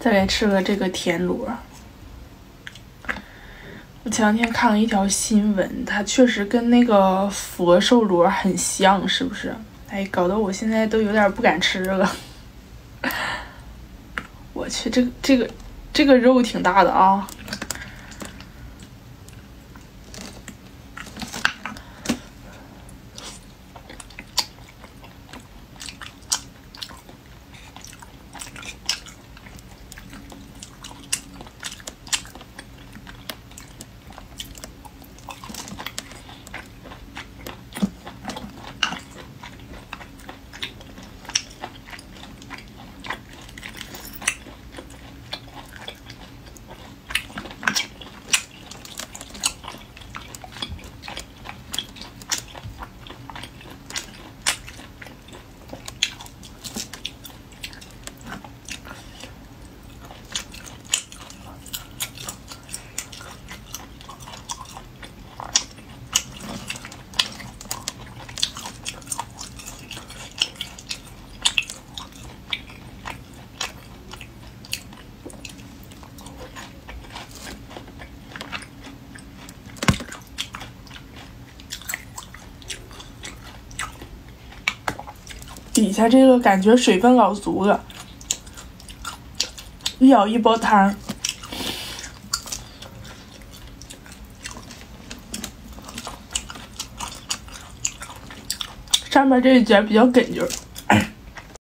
再来吃个这个田螺。我前两天看了一条新闻，它确实跟那个佛手螺很像，是不是？哎，搞得我现在都有点不敢吃了。我去，这个肉挺大的啊！底下这个感觉水分老足了，一舀一煲汤，上面这一节比较哏劲儿。